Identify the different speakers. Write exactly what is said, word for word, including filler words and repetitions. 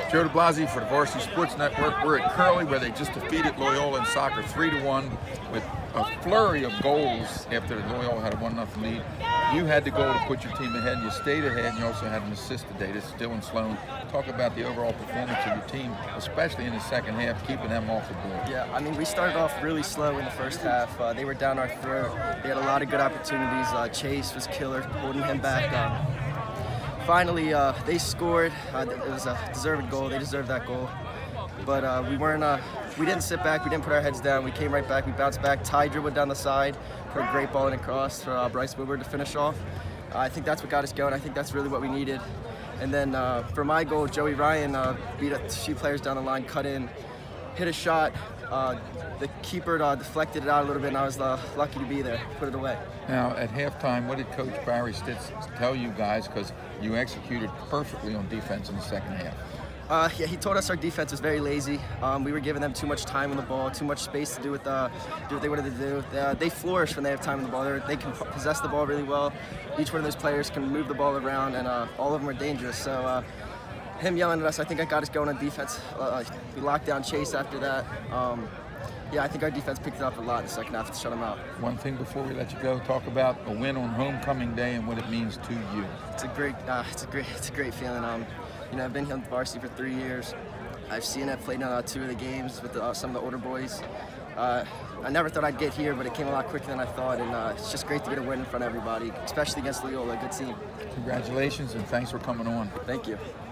Speaker 1: Joe DeBlasi for the Varsity Sports Network. We're at Curley, where they just defeated Loyola in soccer three to one with a flurry of goals after Loyola had a one nothing lead. You had the goal to put your team ahead, and you stayed ahead, and you also had an assist today. This is Dylan Sloan. Talk about the overall performance of your team, especially in the second half, keeping them off the board.
Speaker 2: Yeah, I mean, we started off really slow in the first half. Uh, they were down our throat. They had a lot of good opportunities. Uh, Chase was killer, holding him back. Um, finally, uh, they scored. Uh, it was a deserved goal. They deserved that goal. But uh, we weren't. Uh, we didn't sit back. We didn't put our heads down. We came right back. We bounced back. Ty dribbled down the side, put a great ball in across for uh, Bryce Woodward to finish off. Uh, I think that's what got us going. I think that's really what we needed. And then uh, for my goal, Joey Ryan uh, beat a few players down the line, cut in, hit a shot. Uh, the keeper uh, deflected it out a little bit, and I was uh, lucky to be there, put it away.
Speaker 1: Now, at halftime, what did Coach Barry Stitz tell you guys? Because you executed perfectly on defense in the second half.
Speaker 2: Uh, yeah, he told us our defense was very lazy. Um, we were giving them too much time on the ball, too much space to do with uh, do what they wanted to do. Uh, they flourish when they have time on the ball. They're, they can possess the ball really well. Each one of those players can move the ball around, and uh, all of them are dangerous. So uh, him yelling at us, I think I got us going on defense. Uh, we locked down Chase after that. Um, yeah, I think our defense picked it up a lot in the second half to shut them out.
Speaker 1: One thing before we let you go, talk about a win on homecoming day and what it means to you.
Speaker 2: It's a great, uh, it's a great, it's a great feeling. Um, You know, I've been here on the varsity for three years. I've seen it, played in uh, two of the games with the, uh, some of the older boys. Uh, I never thought I'd get here, but it came a lot quicker than I thought, and uh, it's just great to get a win in front of everybody, especially against Loyola, a good team.
Speaker 1: Congratulations, and thanks for coming on.
Speaker 2: Thank you.